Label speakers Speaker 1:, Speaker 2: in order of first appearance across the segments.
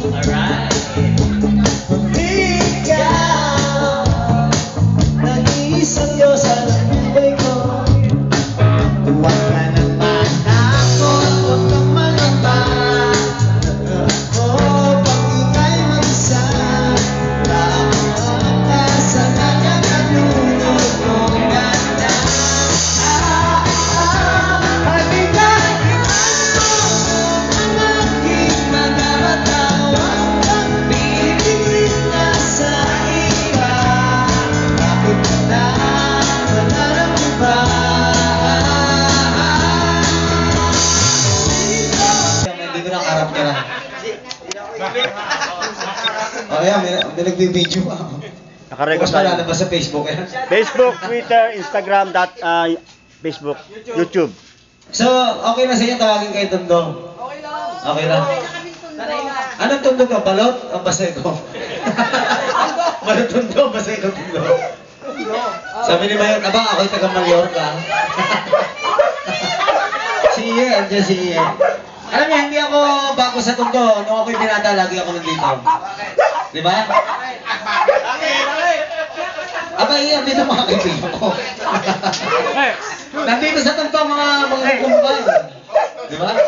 Speaker 1: Alright. Ikaw, nag-iisang Diyos ang buhay ko. Huwag ka nang matakot, huwag kang mangamba. Oh, pag ika'y mag-isa, lahat ka sa nakakalunod mong ganda. Oh, yan, may nagbibideo pa.
Speaker 2: Nakarecord
Speaker 1: na lalabas sa Facebook yan.
Speaker 2: Facebook, Twitter, Instagram, Facebook, YouTube.
Speaker 1: So, okay na sa inyo, tawagin kayo Tondo. Okay lang. Okay lang. Anong Tondo ka? Balot? O Baseko? Balot Tondo, Baseko Tondo. Sabi ni Mayor, aba, ako'y taga Mallorca. Si Iye, andyan si Iye. Alam niya, hindi ako bago sa Tondo. Nung ako'y binata, lagi ako nandito. Di ba? Aba, Iye, dito mga kaibigan ko. Nandito sa Tondo mga kumbay. Di ba?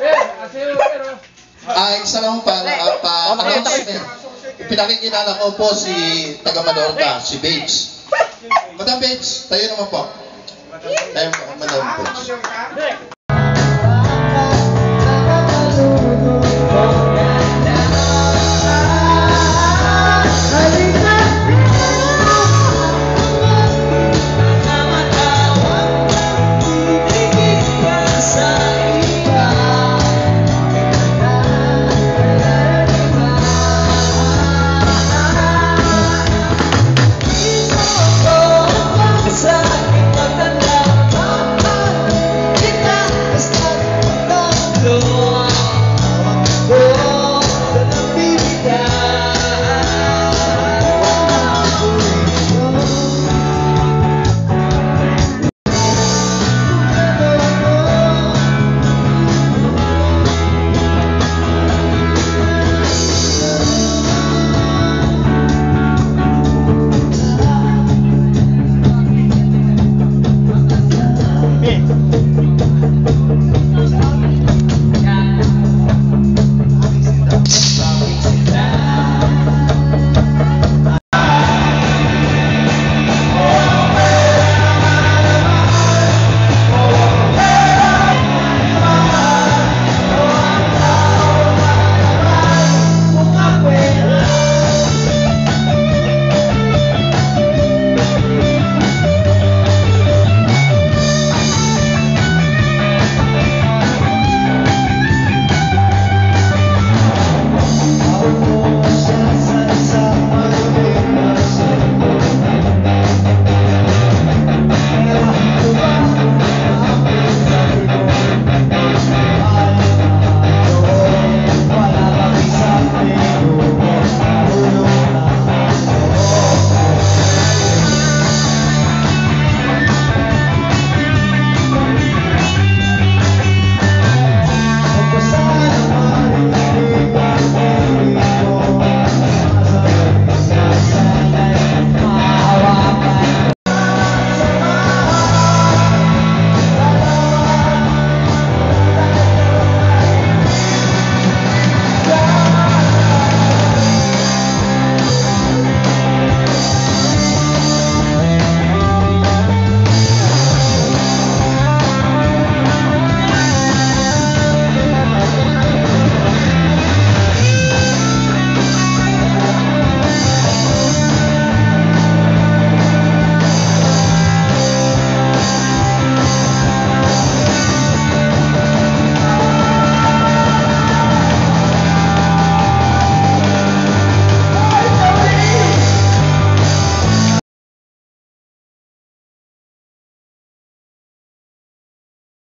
Speaker 3: Isa lang para pinakikilala ko po si taga Mallorca, si Babes. Madam Babes, tayo naman po. Tayo, Madam Babes.